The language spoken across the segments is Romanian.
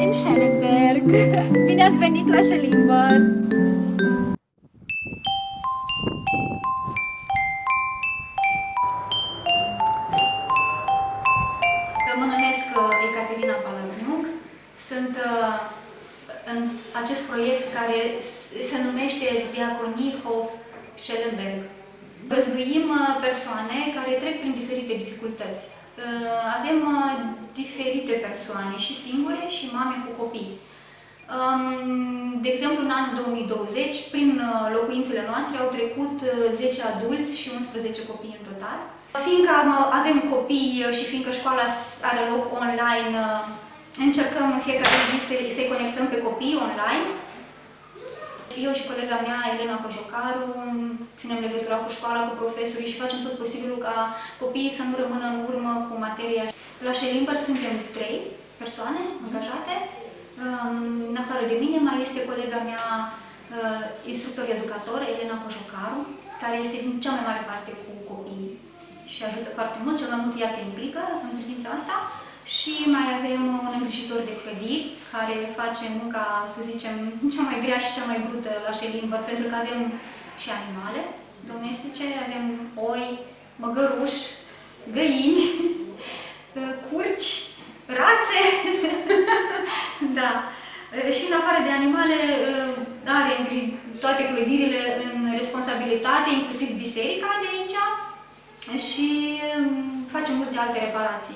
din Schellenberg. Bine ați venit la Schellenberg! Mă numesc Ecaterina Palahniuc. Sunt în acest proiect care se numește Diaconii Hof Schellenberg. Găzduim persoane care trec prin diferite dificultăți. Avem diferite persoane, și singure și mame cu copii. De exemplu, în anul 2020, prin locuințele noastre au trecut 10 adulți și 11 copii în total. Fiindcă avem copii și fiindcă școala are loc online, încercăm în fiecare zi să-i conectăm pe copii online. Eu și colega mea, Elena Cojocaru, ținem legătura cu școala, cu profesorii și facem tot posibilul ca copiii să nu rămână în urmă cu materia. La Schellenberg suntem 3 persoane angajate. În afară de mine mai este colega mea, instructor educator, Elena Cojocaru, care este din cea mai mare parte cu copiii și ajută foarte mult. Cel mai mult ea se implică în privința asta. Și mai avem un îngrijitor de clădiri, care face munca, să zicem, cea mai grea și cea mai brută la Schellenberg, pentru că avem și animale domestice, avem oi, măgăruși, găini, curci, rațe, da. Și în afară de animale are toate clădirile în responsabilitate, inclusiv biserica de aici, și facem multe alte reparații,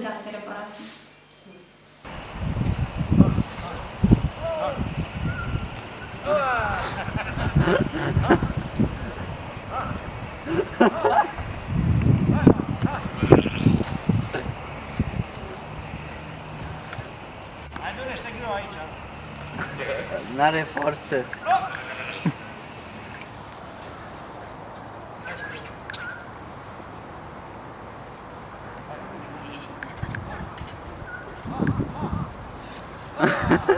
Mai dorește greu aici. N-are forță. Ha